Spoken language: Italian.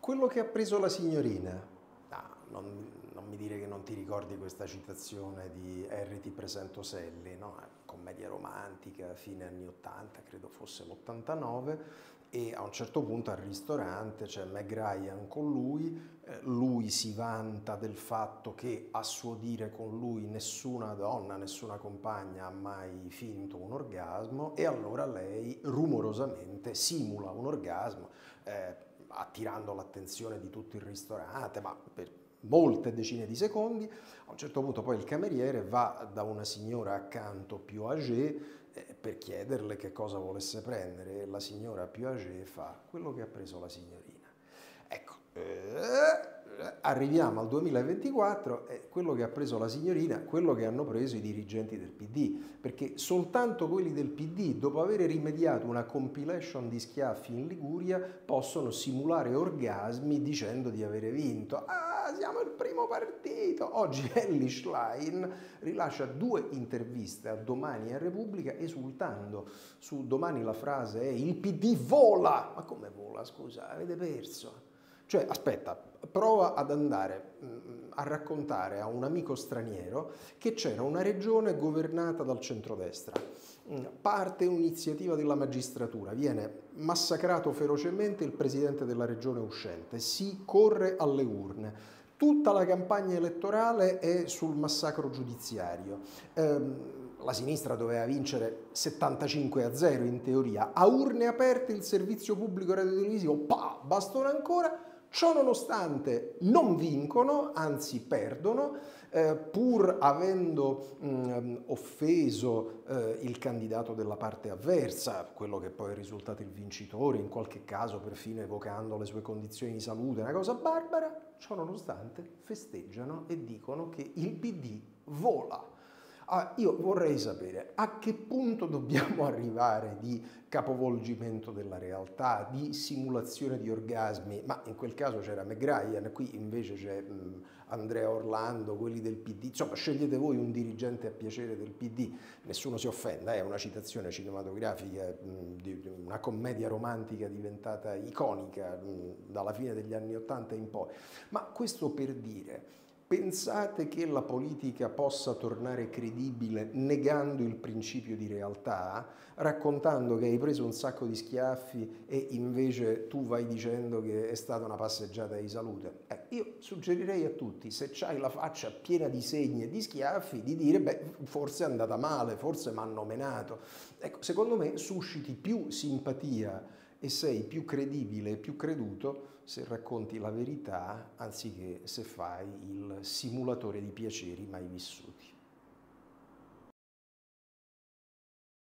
Quello che ha preso la signorina. No, non mi dire che non ti ricordi questa citazione di Harry ti presento Sally, no? Commedia romantica, fine anni 80, credo fosse l'89, e a un certo punto al ristorante c'è Meg Ryan con lui si vanta del fatto che a suo dire con lui nessuna donna, nessuna compagna ha mai finto un orgasmo, e allora lei rumorosamente simula un orgasmo, attirando l'attenzione di tutto il ristorante, ma per molte decine di secondi. A un certo punto poi il cameriere va da una signora accanto più âgée per chiederle che cosa volesse prendere, e la signora più âgée fa quello che ha preso la signorina. Ecco, arriviamo al 2024 e quello che ha preso la signorina, quello che hanno preso i dirigenti del PD, perché soltanto quelli del PD, dopo aver rimediato una compilation di schiaffi in Liguria, possono simulare orgasmi dicendo di avere vinto. Ah, siamo il primo partito! Oggi Elly Schlein rilascia 2 interviste a Domani e a Repubblica esultando. Su Domani la frase è il PD vola! Ma come vola, scusa? Avete perso? Cioè, aspetta, prova ad andare a raccontare a un amico straniero che c'era una regione governata dal centrodestra. Parte un'iniziativa della magistratura, viene massacrato ferocemente il presidente della regione uscente, si corre alle urne. Tutta la campagna elettorale è sul massacro giudiziario. La sinistra doveva vincere 75-0 in teoria. A urne aperte il servizio pubblico radiotelevisivo, bastona ancora. Ciò nonostante non vincono, anzi perdono, pur avendo offeso il candidato della parte avversa, quello che poi è risultato il vincitore, in qualche caso perfino evocando le sue condizioni di salute, una cosa barbara. Ciò nonostante festeggiano e dicono che il PD vola. Io vorrei sapere a che punto dobbiamo arrivare di capovolgimento della realtà, di simulazione di orgasmi, ma in quel caso c'era Meg Ryan, qui invece c'è Andrea Orlando, quelli del PD, insomma scegliete voi un dirigente a piacere del PD, nessuno si offenda, è una citazione cinematografica di una commedia romantica diventata iconica dalla fine degli anni '80 in poi, ma questo per dire. Pensate che la politica possa tornare credibile negando il principio di realtà, raccontando che hai preso un sacco di schiaffi e invece tu vai dicendo che è stata una passeggiata di salute? Io suggerirei a tutti, se c'hai la faccia piena di segni e di schiaffi, di dire, beh, forse è andata male, forse mi hanno menato. Ecco, secondo me susciti più simpatia e sei più credibile e più creduto se racconti la verità anziché se fai il simulatore di piaceri mai vissuti.